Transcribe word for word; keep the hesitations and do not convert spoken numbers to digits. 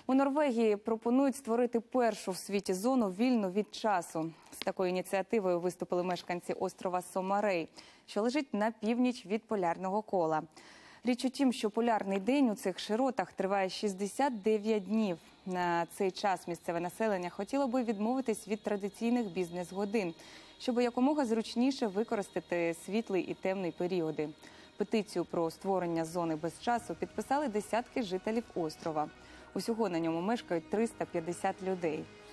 У Норвегії пропонують створити першу в світі зону вільну від часу. З такою ініціативою виступили мешканці острова Сомарей, що лежить на північ від полярного кола. Річ у тім, що полярний день у цих широтах триває шістдесят дев'ять днів. На цей час місцеве населення хотіло би відмовитись від традиційних бізнес-годин, щоб якомога зручніше використати світлий і темний періоди. Петицію про створення зони без часу підписали десятки жителів острова. Усього на ньому мешкають триста п'ятдесят людей.